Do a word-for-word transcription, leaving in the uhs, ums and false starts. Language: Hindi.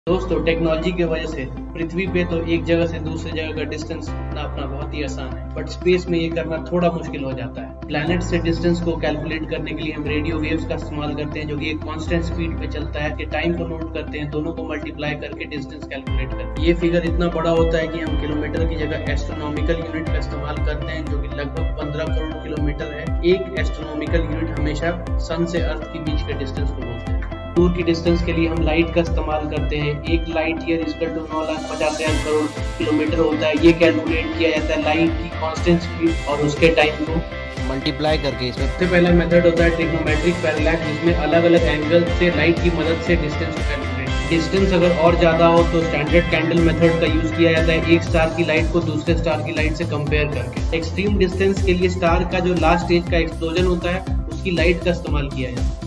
दोस्तों टेक्नोलॉजी की वजह से पृथ्वी पे तो एक जगह से दूसरी जगह का डिस्टेंस नापना बहुत ही आसान है, बट स्पेस में ये करना थोड़ा मुश्किल हो जाता है। प्लैनेट से डिस्टेंस को कैलकुलेट करने के लिए हम रेडियो वेव्स का इस्तेमाल करते हैं, जो कि एक कांस्टेंट स्पीड पे चलता है। कि टाइम को नोट करते हैं, दोनों को मल्टीप्लाई करके डिस्टेंस कैलकुलेट करते हैं। ये फिगर इतना बड़ा होता है कि हम किलोमीटर की जगह एस्ट्रोनॉमिकल यूनिट का इस्तेमाल करते हैं, जो कि लगभग पंद्रह करोड़ किलोमीटर है। एक एस्ट्रोनॉमिकल यूनिट हमेशा सन से अर्थ के बीच के डिस्टेंस को बोलते हैं। दूर की डिस्टेंस के लिए हम लाइट का इस्तेमाल करते हैं। एक लाइट ईयर इक्वल टू नौ लाख पचास हजार करोड़ किलोमीटर होता है। ये कैलकुलेट किया जाता है लाइट की कांस्टेंट स्पीड और उसके टाइम को मल्टीप्लाई करके। इसमें सबसे पहला मेथड होता है ट्रिग्नोमेट्रिक पैरेलैक्स, जिसमें अलग अलग एंगल से लाइट की मदद से डिस्टेंस को कैलकुलेट। डिस्टेंस अगर और ज्यादा हो तो स्टैंडर्ड कैंडल मेथड का यूज किया जाता है, एक स्टार की लाइट को दूसरे स्टार की लाइट से कंपेयर करके। एक्सट्रीम डिस्टेंस के लिए स्टार का जो लास्ट स्टेज का एक्सप्लोजन होता है, उसकी लाइट का इस्तेमाल किया जाता है।